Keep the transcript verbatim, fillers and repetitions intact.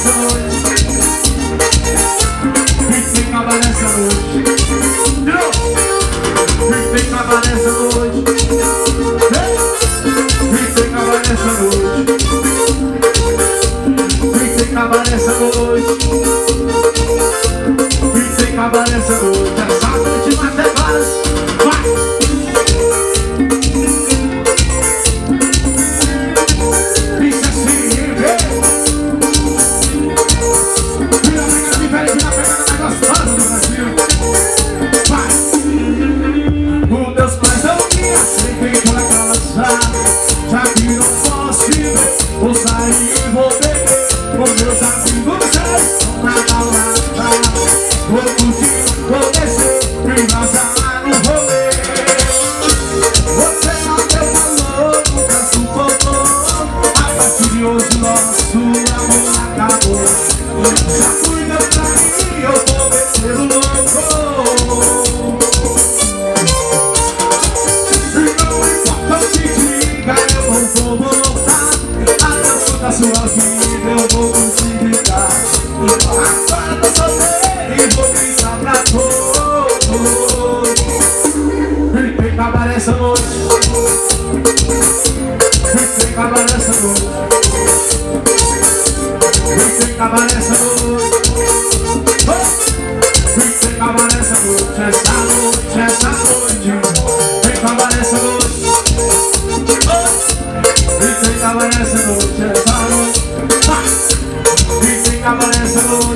nessa noite. Vem que acaba nessa noite. De novo. Vem que acaba nessa noite. Vem que acaba nessa noite. Vem que acaba nessa noite. Vem que acaba nessa noite. Essa noite mata várias. Vai! Vou sair e vou beber com meus amigos, vocês estão na balada. Vou curtir, vou descer e vazar no rolê. Você não deu valor, nunca suportou. A partir de hoje nosso amor acabou. Já cuida pra mim, eu vou meter o louco. E não importa o que diga, eu não vou voltar. Da sua vida eu vou conseguir. Agora tô solteiro e vou gritar pra todos. Vem que acabar essa noite. Vem que acabar essa noite. Vem que acabar essa noite. Vem que acabar essa noite. Essa noite, essa noite. Vem que acabar essa noite. Vem que acabar essa noite. Essa noite. Vem que acaba nessa noite.